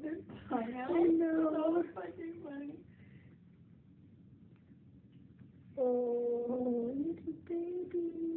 tongue out. I know. So fucking funny. Oh, little baby.